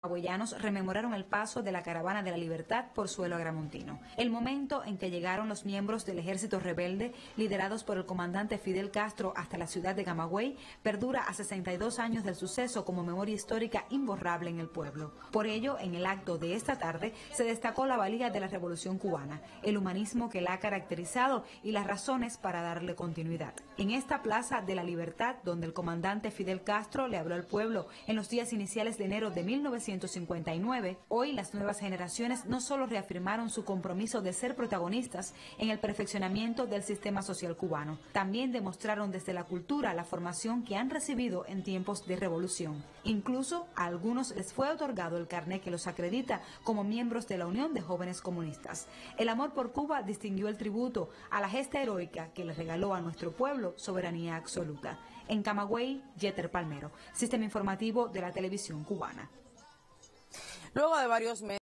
Camagüeyanos rememoraron el paso de la Caravana de la Libertad por suelo agramontino. El momento en que llegaron los miembros del ejército rebelde, liderados por el comandante Fidel Castro hasta la ciudad de Camagüey, perdura a 62 años del suceso como memoria histórica imborrable en el pueblo. Por ello, en el acto de esta tarde, se destacó la valía de la Revolución cubana, el humanismo que la ha caracterizado y las razones para darle continuidad. En esta Plaza de la Libertad, donde el comandante Fidel Castro le habló al pueblo en los días iniciales de enero de 1959, hoy las nuevas generaciones no solo reafirmaron su compromiso de ser protagonistas en el perfeccionamiento del sistema social cubano, también demostraron desde la cultura la formación que han recibido en tiempos de revolución. Incluso a algunos les fue otorgado el carné que los acredita como miembros de la Unión de Jóvenes Comunistas. El amor por Cuba distinguió el tributo a la gesta heroica que le regaló a nuestro pueblo soberanía absoluta. En Camagüey, Yeter Palmero, Sistema Informativo de la Televisión Cubana. Luego de varios meses